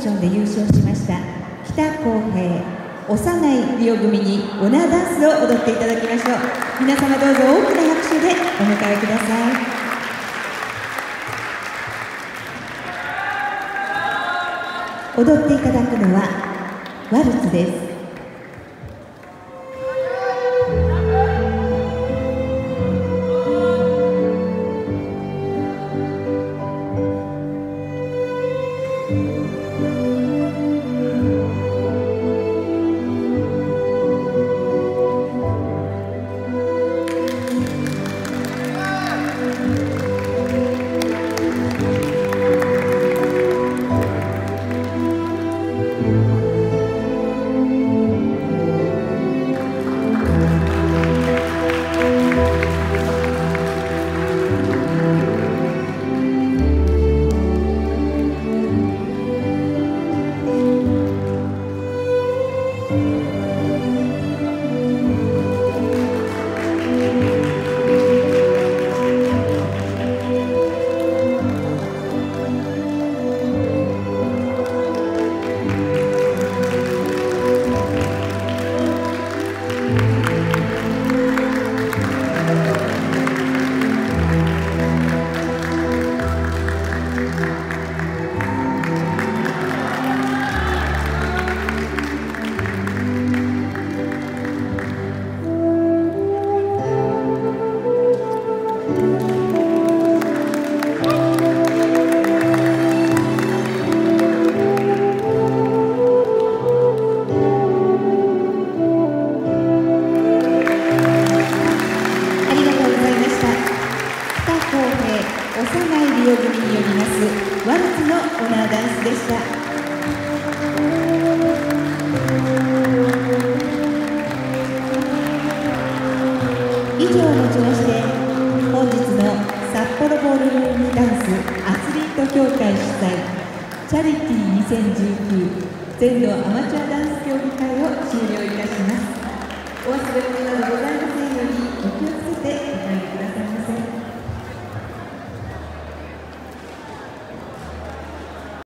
ションで優勝しました北康平、幼いリオ組にオナーダンスを踊っていただきましょう。皆様どうぞ大きな拍手でお迎えください。踊っていただくのはワルツです。幼いリオ組によりますワルツのオナーダンスでした。以上をもちまして本日の札幌ボールルームダンスアスリート協会主催チャリティー2019全土アマチュアダンス競技会を終了いたします。お忘れ物などございません